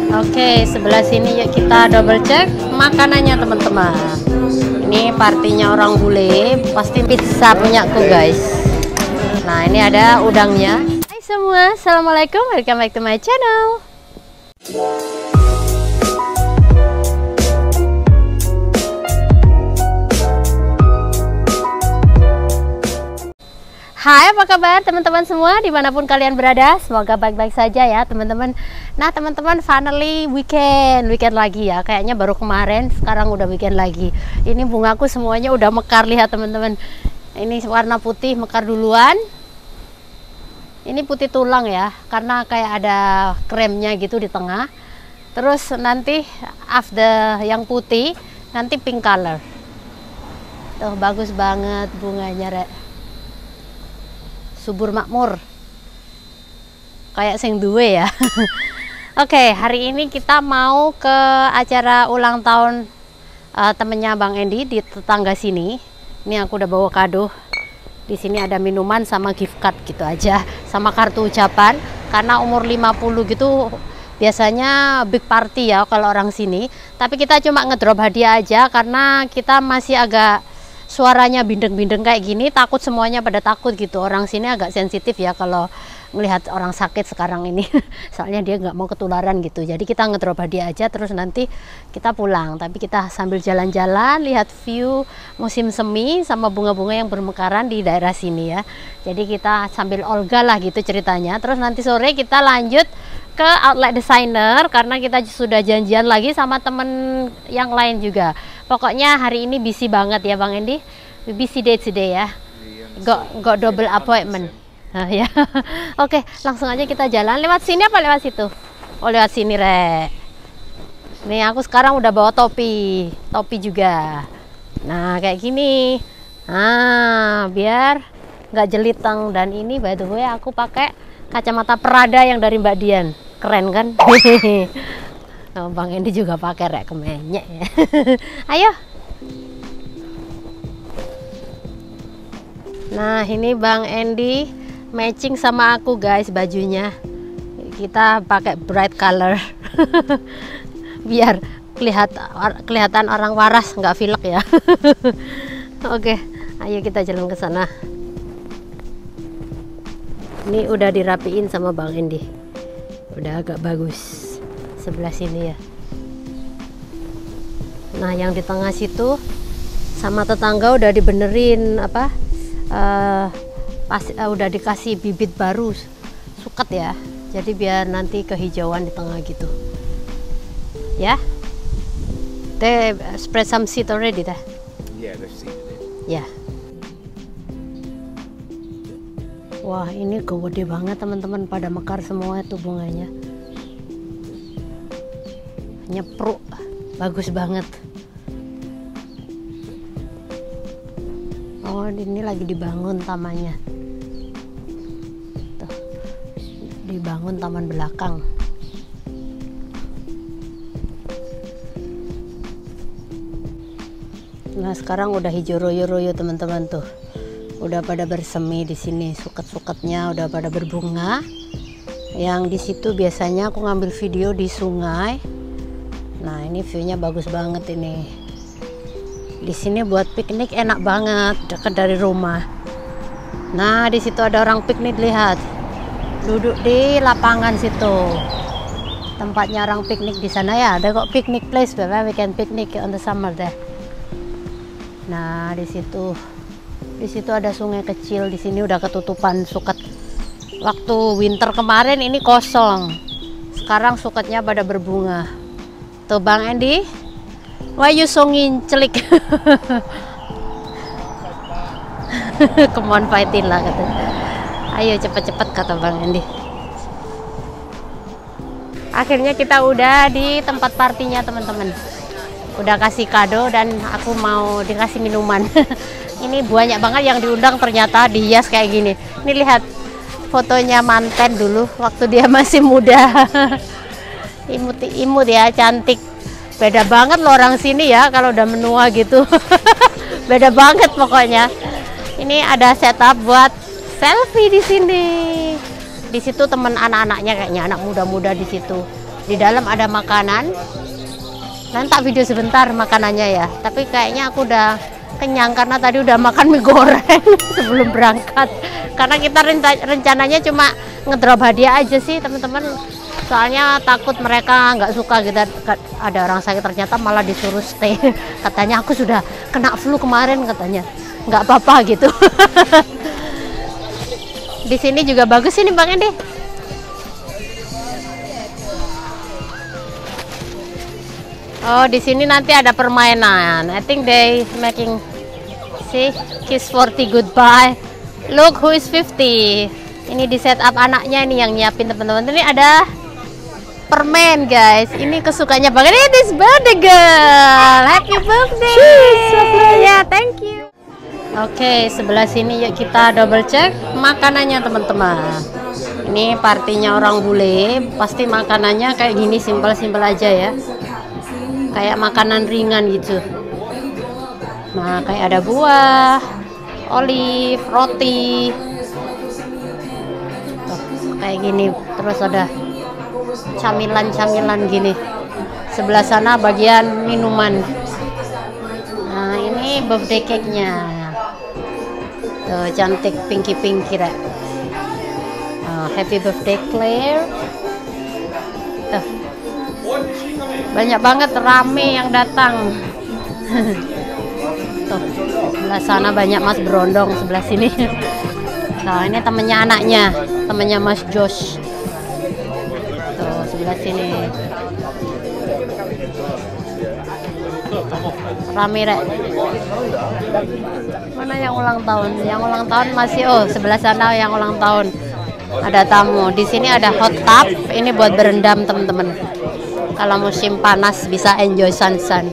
Oke, sebelah sini yuk kita double check makanannya teman-teman. Ini partinya orang bule, pasti pizza punyaku guys. Nah, ini ada udangnya. Hai semua, assalamualaikum, welcome back to my channel. Hai, apa kabar teman-teman semua dimanapun kalian berada? Semoga baik-baik saja ya teman-teman. Nah teman-teman, finally weekend lagi ya. Kayaknya baru kemarin, sekarang udah weekend lagi. Ini bungaku semuanya udah mekar, lihat teman-teman. Ini warna putih mekar duluan. Ini putih tulang ya, karena kayak ada kremnya gitu di tengah. Terus nanti after yang putih, nanti pink color. Tuh bagus banget bunganya, Rek. Subur makmur kayak sing duwe ya. Oke, hari ini kita mau ke acara ulang tahun temennya Bang Andy di tetangga sini. Ini aku udah bawa kado. Di sini ada minuman sama gift card gitu aja, sama kartu ucapan. Karena umur 50 gitu biasanya big party ya kalau orang sini. Tapi kita cuma ngedrop hadiah aja karena kita masih agak suaranya bindeng-bindeng kayak gini, takut semuanya pada takut gitu. Orang sini agak sensitif ya kalau melihat orang sakit sekarang ini. Soalnya dia nggak mau ketularan gitu. Jadi kita ngedrop hadiah aja, terus nanti kita pulang. Tapi kita sambil jalan-jalan, lihat view musim semi sama bunga-bunga yang bermekaran di daerah sini ya. Jadi kita sambil olga lah gitu ceritanya. Terus nanti sore kita lanjut ke outlet designer karena kita sudah janjian lagi sama temen yang lain juga. Pokoknya hari ini busy banget ya Bang Andy. Busy day today ya. Got double appointment. Nah, ya. Oke, langsung aja kita jalan. Lewat sini apa lewat situ? Oh, lewat sini, Rek. Nih aku sekarang udah bawa topi juga. Nah, kayak gini. Nah, biar nggak jeliteng. Dan ini by the way aku pakai kacamata Prada yang dari Mbak Dian. Keren kan? Oh, Bang Andy juga pakai, Rek, kemenyek ya. Ayo. Nah, ini Bang Andy matching sama aku guys bajunya. Kita pakai bright color. Biar kelihatan orang waras, nggak pilek ya. Oke, ayo kita jalan ke sana. Ini udah dirapiin sama Bang Andy. Udah agak bagus. Sebelah sini ya. Nah, yang di tengah situ sama tetangga udah dibenerin apa? Udah dikasih bibit baru suket ya. Jadi biar nanti kehijauan di tengah gitu. Ya. They spread some seed already dah. Yeah, they've seeded it. Ya. Wah, ini gede banget teman-teman, pada mekar semua itu bunganya. Nyepruk, bagus banget. Oh, ini lagi dibangun tamannya. Tuh, dibangun taman belakang. Nah, sekarang udah hijau royo-royo teman-teman tuh. Udah pada bersemi di sini, suket-suketnya udah pada berbunga. Yang di situ biasanya aku ngambil video di sungai. Nah, ini view-nya bagus banget ini. Di sini buat piknik enak banget, dekat dari rumah. Nah, di situ ada orang piknik, lihat. Duduk di lapangan situ. Tempatnya orang piknik di sana ya. Ada kok picnic place, where we can picnic on the summer deh. Nah, di situ ada sungai kecil. Di sini udah ketutupan suket. Waktu winter kemarin ini kosong. Sekarang suketnya pada berbunga. Tuh Bang Andy, why you so ngincelik? Come on, fightin lah kata. Ayo cepet-cepet kata Bang Andy. Akhirnya kita udah di tempat partinya teman-teman. Udah kasih kado dan aku mau dikasih minuman. Ini banyak banget yang diundang, ternyata dihias kayak gini. Ini lihat fotonya manten dulu waktu dia masih muda. Imut ya, cantik. Beda banget loh orang sini ya kalau udah menua gitu. Beda banget pokoknya. Ini ada setup buat selfie di sini. Di situ temen anak-anaknya, kayaknya anak muda-muda di situ. Di dalam ada makanan. Nanti tak video sebentar makanannya ya. Tapi kayaknya aku udah kenyang karena tadi udah makan mie goreng sebelum berangkat. Karena kita rencananya cuma ngedrop hadiah aja sih teman-teman. Soalnya takut mereka nggak suka gitu, ada orang sakit, ternyata malah disuruh stay. Katanya aku sudah kena flu kemarin katanya, nggak apa-apa gitu. Di sini juga bagus ini Bang Endi. Oh, di sini nanti ada permainan. I think they making, see, kiss 40 goodbye. Look who is 50. Ini di setup anaknya ini yang nyiapin teman-teman. Ini ada permen guys, ini kesukaannya banget. Ini this birthday girl, happy birthday. Ya, yeah, thank you. Oke, sebelah sini yuk kita double check makanannya teman-teman. Ini partinya orang bule, pasti makanannya kayak gini, simpel-simpel aja ya, kayak makanan ringan gitu. Nah, kayak ada buah, olive, roti, tuh, kayak gini. Terus ada camilan-camilan gini. Sebelah sana bagian minuman. Nah, ini birthday cake-nya. Tuh, cantik pinky-pinky deh. Happy birthday Claire. Tuh. Banyak banget, rame yang datang. Tuh, sebelah sana banyak Mas Berondong, sebelah sini. Nah, ini temennya anaknya, temennya Mas Josh. Tuh, sebelah sini. Rame rek. Mana yang ulang tahun? Yang ulang tahun masih, oh sebelah sana yang ulang tahun. Ada tamu. Di sini ada hot tub. Ini buat berendam teman-teman. Kalau musim panas bisa enjoy sun.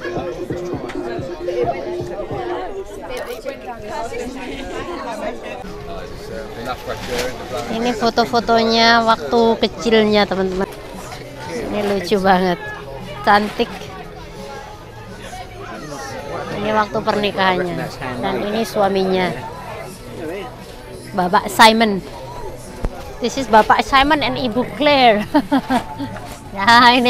Ini foto-fotonya waktu kecilnya teman-teman. Ini lucu banget, cantik. Ini waktu pernikahannya, dan ini suaminya, Bapak Simon. This is Bapak Simon and Ibu Claire. Nah ini.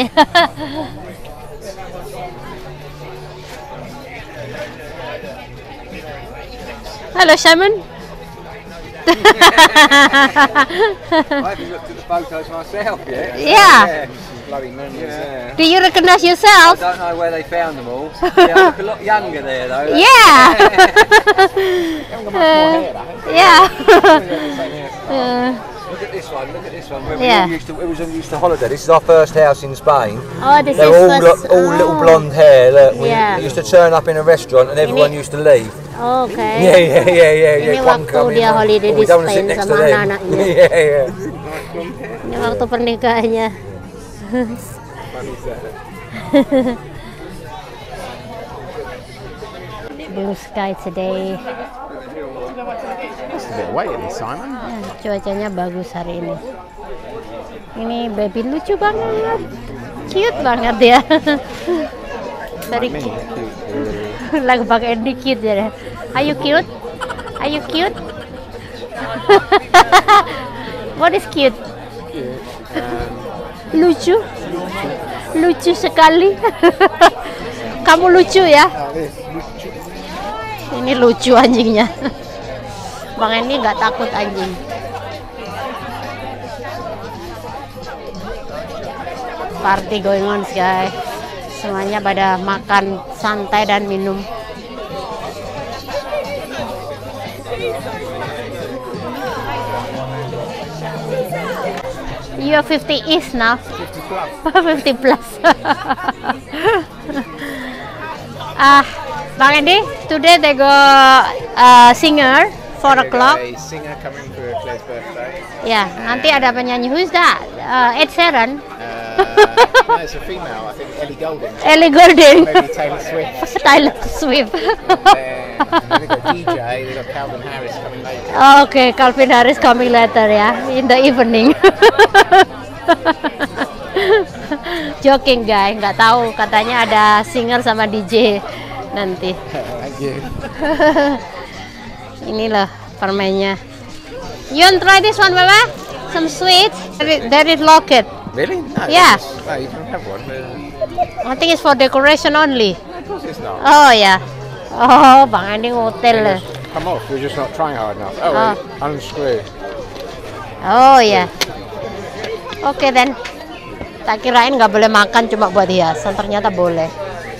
Halo Simon. I haven't looked at the photos myself yet. Yeah. Bloody memories, yeah. Do you recognize yourself? I don't know where they found them all. Yeah, I look a lot younger there though. Yeah. Yeah. Look at this one. Look at this one. Where Yeah. we used to holiday. This is our first house in Spain. Oh, this They're is all little blonde hair. Look, we Yeah. used to turn up in a restaurant and everyone used to leave. Okay. Yeah. Ini One waktu come in, dia holiday di we don't wanna sit Spain next sama to them. anak-anaknya. Yeah. Ini waktu pernikahannya. Blue sky today. It's a bit weighty, Simon. Cuacanya bagus hari ini. Ini baby lucu banget, cute banget ya. Very cute. Like Bang Endi cute ya. Are you cute? Are you cute? What is cute? Lucu. Lucu sekali. Kamu lucu ya? Ini lucu anjingnya. Bang Endi nggak takut anjing. Party going on guys. Semuanya pada makan santai dan minum. You're 50 is now. 50 plus. Bang Endi, today they go singer 4 o'clock. A singer coming for Claire's birthday. Ya, nanti ada penyanyi. Who's that? Ed Sheeran. No, it's a female. I think Ellie Goulding. Ellie Goulding. Maybe Taylor Swift. Taylor Swift. And they've got DJ. They've got Calvin Harris coming later. Okay, Calvin Harris coming later ya, in the evening. Joking guys, nggak tahu, katanya ada singer sama DJ nanti. Thank you. Inilah permennya. You want try this one, Baba? Some sweet. There is locket. Really? No. Yeah. No, you can have one. I think it's for decoration only. Of course it's not. Oh ya. Oh, Bang Andi hotel. Come off. We're just not trying hard enough. Oh, Oh. wait, unscrew. Oh ya. Oke then. Tak kirain nggak boleh makan cuma buat hiasan, ternyata boleh.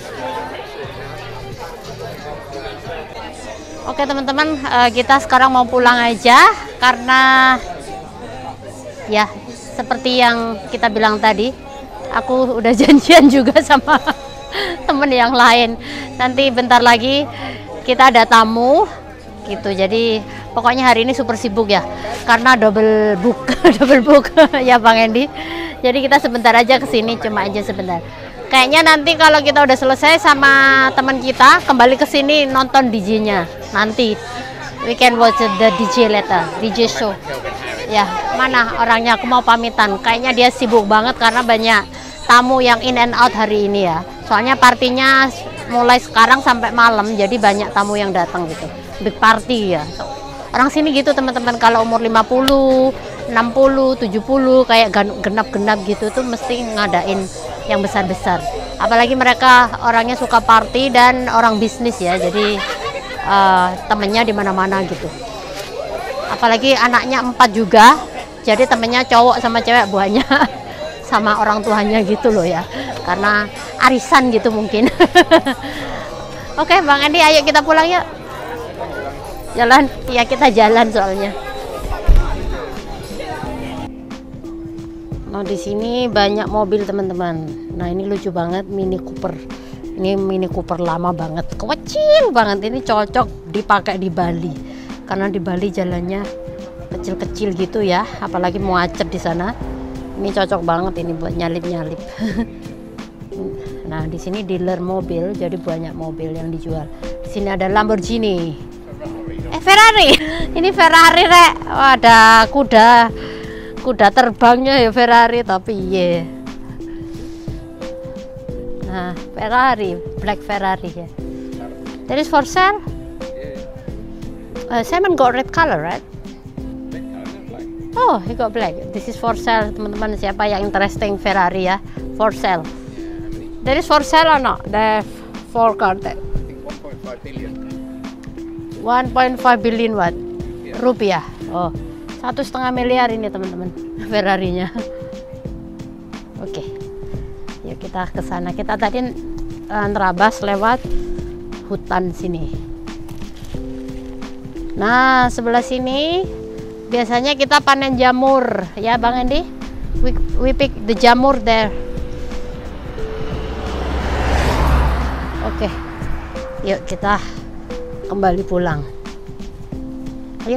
Oke teman-teman, kita sekarang mau pulang aja karena ya seperti yang kita bilang tadi, aku udah janjian juga sama temen yang lain. Nanti bentar lagi kita ada tamu gitu, jadi pokoknya hari ini super sibuk ya karena double book double book ya Bang Endi. Jadi kita sebentar aja kesini, cuma aja sebentar. Kayaknya nanti kalau kita udah selesai sama teman kita, kembali ke sini nonton DJ-nya. Nanti we can watch the DJ later, DJ show. Ya, mana orangnya? Aku mau pamitan. Kayaknya dia sibuk banget karena banyak tamu yang in and out hari ini ya. Soalnya partinya mulai sekarang sampai malam, jadi banyak tamu yang datang gitu. Big party ya. Orang sini gitu teman-teman, kalau umur 50, 60, 70 kayak genap-genap gitu tuh mesti ngadain yang besar-besar. Apalagi mereka orangnya suka party dan orang bisnis ya, jadi temennya di mana-mana gitu. Apalagi anaknya 4 juga, jadi temennya cowok sama cewek buahnya sama orang tuanya gitu loh ya, karena arisan gitu mungkin. Oke Bang Andi, ayo kita pulang yuk. Jalan, ya kita jalan soalnya. Nah di sini banyak mobil teman-teman. Nah ini lucu banget, Mini Cooper. Ini Mini Cooper lama banget, kecil banget. Ini cocok dipakai di Bali, karena di Bali jalannya kecil-kecil gitu ya. Apalagi mau macet di sana. Ini cocok banget ini buat nyalip-nyalip. Nah di sini dealer mobil, jadi banyak mobil yang dijual. Di sini ada Lamborghini. Ferrari. Ini Ferrari rek. Oh, ada kuda terbangnya ya Ferrari, tapi iya. Nah, Ferrari, black Ferrari ya. That is for sale. Simon got red color, right? Oh, he got black. This is for sale, teman-teman. Siapa yang interesting Ferrari ya? For sale. That is for sale or not? The four car. I think 1.5 billion. 1.5 billion what? Yeah. Rupiah. Oh, 1,5 miliar ini teman-teman Ferrarinya. Oke, yuk kita ke sana. Kita tadi nerabas lewat hutan sini. Nah sebelah sini biasanya kita panen jamur ya Bang Endi. We pick the jamur there. Oke, yuk kita kembali pulang. Ayo.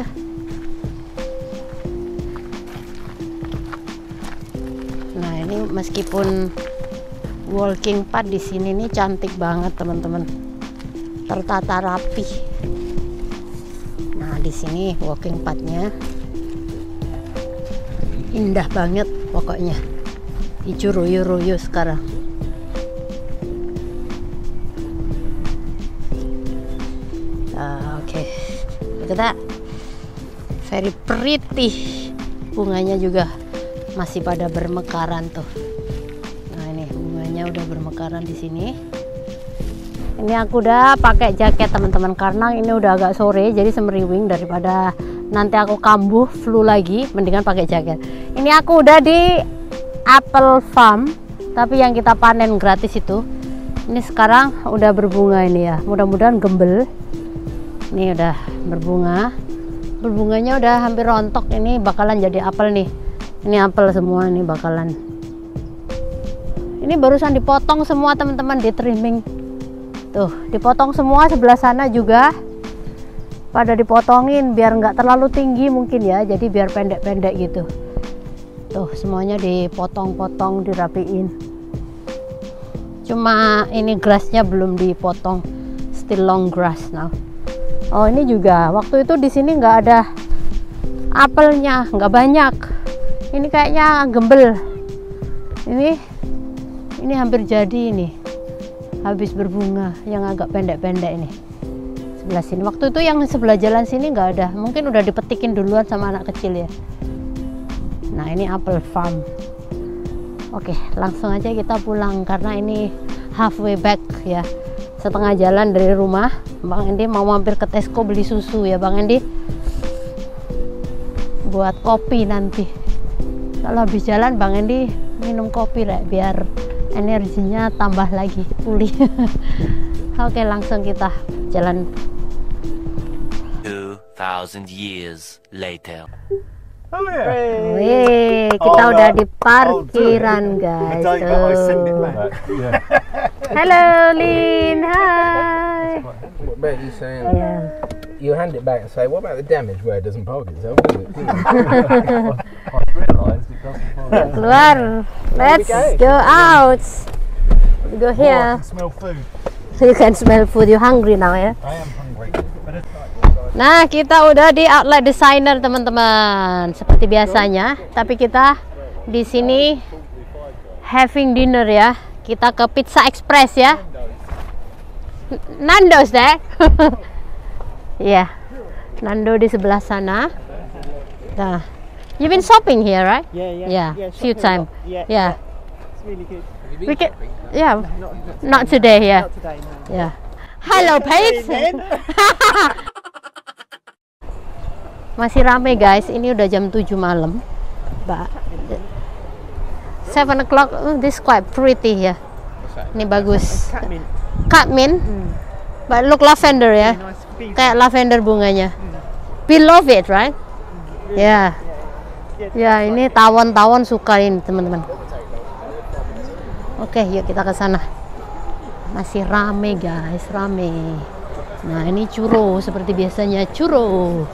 Nah ini meskipun walking path di sini nih cantik banget teman-teman, tertata rapi. Nah di sini walking pathnya indah banget pokoknya, hijau royo-royo sekarang. Oke, look at that, very pretty. Bunganya juga masih pada bermekaran tuh. Nah ini bunganya udah bermekaran di sini. Ini aku udah pakai jaket teman-teman karena ini udah agak sore, jadi semeriwing. Daripada nanti aku kambuh flu lagi, mendingan pakai jaket. Ini aku udah di apple farm, tapi yang kita panen gratis itu. Ini sekarang udah berbunga ini ya, mudah-mudahan gembel. Ini udah berbunga, berbunganya udah hampir rontok. Ini bakalan jadi apel nih. Ini apel semua, ini bakalan. Ini barusan dipotong semua teman-teman, di trimming. Tuh, dipotong semua. Sebelah sana juga pada dipotongin biar nggak terlalu tinggi mungkin ya, jadi biar pendek-pendek gitu. Tuh semuanya dipotong-potong, dirapiin. Cuma ini grassnya belum dipotong, still long grass now. Oh ini juga waktu itu di sini nggak ada apelnya, nggak banyak. Ini kayaknya gembel. Ini hampir jadi ini, habis berbunga yang agak pendek-pendek ini. Sebelah sini. Waktu itu yang sebelah jalan sini nggak ada. Mungkin udah dipetikin duluan sama anak kecil ya. Nah ini apple farm. Oke, langsung aja kita pulang karena ini halfway back ya. Setengah jalan dari rumah. Bang Endi mau mampir ke Tesco beli susu ya Bang Endi. Buat kopi nanti. Kalau habis jalan Bang Endi minum kopi Rek, biar energinya tambah lagi, pulih. Oke, langsung kita jalan. 2,000 years later. Oh yeah. Wih, kita udah di parkiran guys. Halo Lin, hai. What about you saying? Yeah. You hand it back and say, what about the damage where it doesn't park itself? I've realised it doesn't follow. Keluar, let's go out. Go here. Smell food. You can smell food. You hungry now ya? I am hungry. But it's Nah, kita udah di outlet designer teman-teman, seperti biasanya. Tapi kita di sini having dinner ya. Kita ke Pizza Express ya. Nando's deh. Ya, Nando di sebelah sana. Nah, you've been shopping here, right? Yeah, few times. Yeah. It's really good. We can, yeah, not today. Yeah. Not today, no. Yeah. Hello, Paige. Masih rame guys, ini udah jam 7 malam. 7 o'clock, this quite pretty ya. Ini bagus. Cadmin. But look lavender ya. Kayak lavender bunganya. We love it, right? Ya. Ya, ini tawon-tawon suka ini teman-teman. Oke, yuk kita ke sana. Masih rame guys, rame. Nah, ini churro seperti biasanya, churro.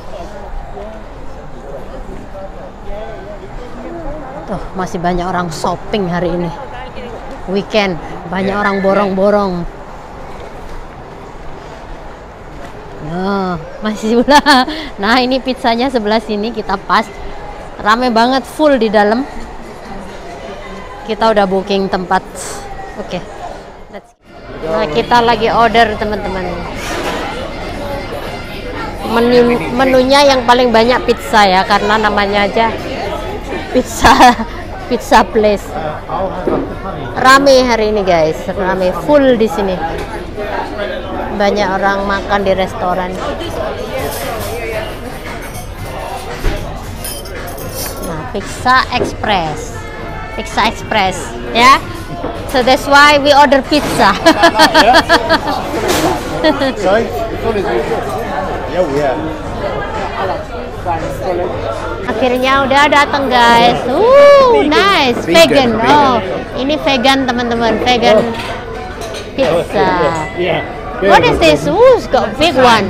Tuh, masih banyak orang shopping hari ini. Weekend, banyak orang borong-borong. Nah, masih sebelah. Nah, ini pizzanya sebelah sini, kita pas. Rame banget, full di dalam. Kita udah booking tempat. Oke. Nah, kita lagi order teman-teman. Menunya yang paling banyak pizza ya, karena namanya aja pizza place. Rame hari ini guys, rame full di sini. Banyak orang makan di restoran. Nah, Pizza Express, ya. So that's why we order pizza. Akhirnya udah datang guys. Nice, vegan. Oh, ini vegan teman-teman, vegan pizza. What is this? It's got big one.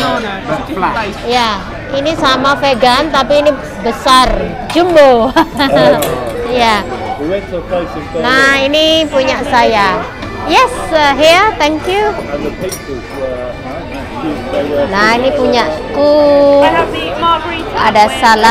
Ya, ini sama vegan tapi ini besar, jumbo. Ya. Nah, ini punya saya. Yes, here, thank you. Nah, ini punyaku. Ada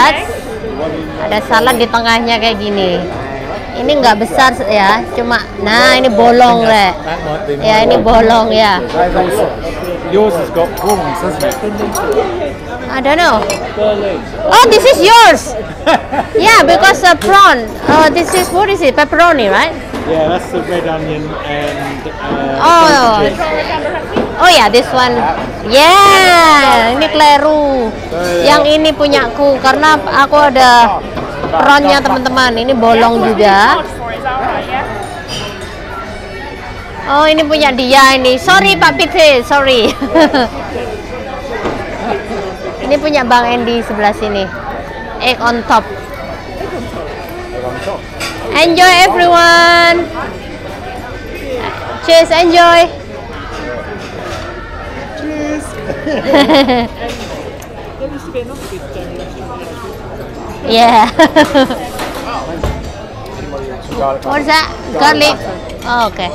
salad di tengahnya kayak gini. Ini nggak besar ya, cuma nah ini bolong le. Ya, ini bolong ya. Yours has got prawns, hasn't it? I don't know. Oh, this is yours. Yeah, because prawn. This is, what is it? Pepperoni, right? Yeah, that's the red onion and Oh ya, this one. Yeah, ini kleru. Yang ini punyaku karena aku ada prawnnya teman-teman. Ini bolong juga. Oh, ini punya dia ini. Sorry Pak Pitri, sorry. Ini punya Bang Endi sebelah sini. Egg on top. Enjoy everyone. Cheers, enjoy. Cheers. Yeah. What's that? Garlic. Oh, okay.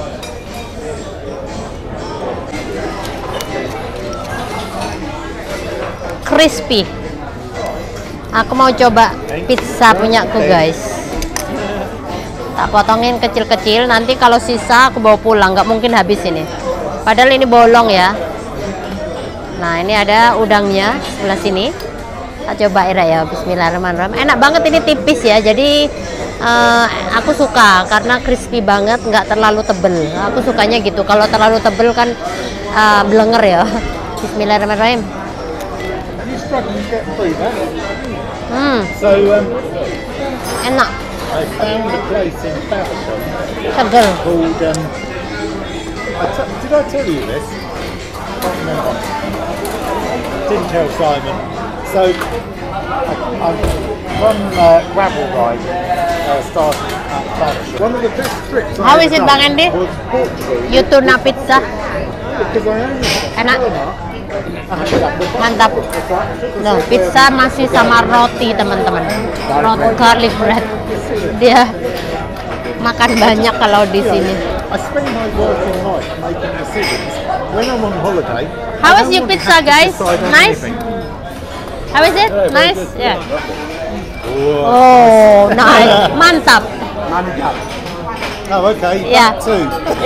Crispy. Aku mau coba pizza punyaku guys. Tak potongin kecil-kecil, nanti kalau sisa aku bawa pulang, nggak mungkin habis ini. Padahal ini bolong ya. Nah, ini ada udangnya sebelah sini. Kita coba ya, Bismillahirrahmanirrahim. Enak banget, ini tipis ya, jadi Aku suka karena crispy banget, nggak terlalu tebel. Aku sukanya gitu. Kalau terlalu tebel kan blenger ya. Bismillahirrahmanirrahim. You struggling to get food, huh? So, Enak. I found a place in Faversham Seger. called, did I tell you this? I can't remember. Didn't tell Simon. So, I'm on gravel ride, starting at Faversham. One of the best trips How is it, Bang Andy? was Portugal. You tuna pizza. Because I only Enak. I had that with Mantap. Loh, pizza masih sama roti, teman-teman. Roti garlic bread. Dia makan banyak kalau di sini. I spend my working life making decisions. When I'm on holiday, How I is don't your want to pizza, have to guys? decide on Nice? anything. How is it? Yeah, very Nice? good. Yeah. Oh, Oh, nice. Mantap. mantap. Oh, okay. Yeah. That too.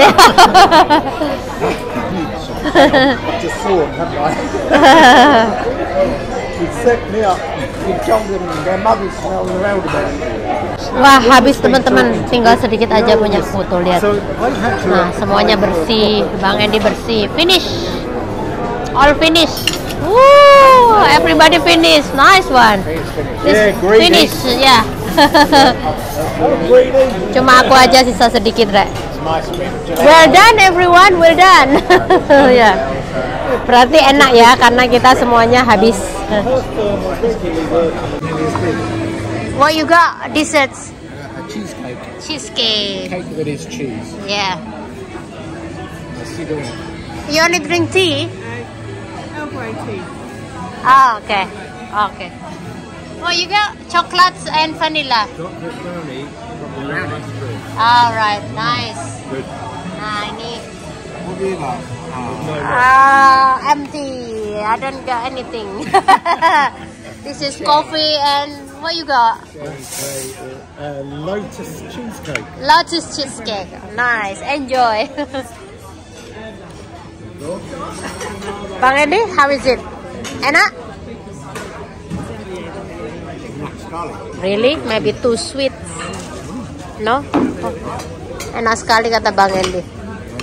I just saw them, haven't I? You set me up. You jumped in and their mothers smelling around about it. Wah, habis teman-teman. Tinggal sedikit aja punya foto, lihat. So I had to. Nah, semuanya bersih. Bang Andy bersih. Finish. All finish. Woo! Everybody finish. Nice one. Yeah, greedy. Finish, ya. Oh, greedy. Cuma aku aja sisa sedikit, Rek. It's nice of him. Well done everyone, well done. Ya. Berarti enak ya karena kita semuanya habis. What you got? Desserts? Cheesecake. Cheesecake. Cake that is cheese. Yeah. What's he doing? You only drink tea? Earl Grey tea. Oh, okay. Okay. Oh, you got chocolates and vanilla. Chocolate brownie from the ice cream. All right, nice. Good. Nah, ini What do you like? empty. I don't got anything. This is coffee and what you got? Lotus cheesecake. Lotus cheesecake. Nice. Enjoy. Bang Andy, how is it? Enak? Really? Maybe too sweet. No? Enak sekali kata Bang Andy.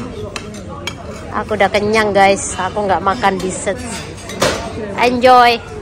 Aku udah kenyang guys. Aku nggak makan dessert. Enjoy.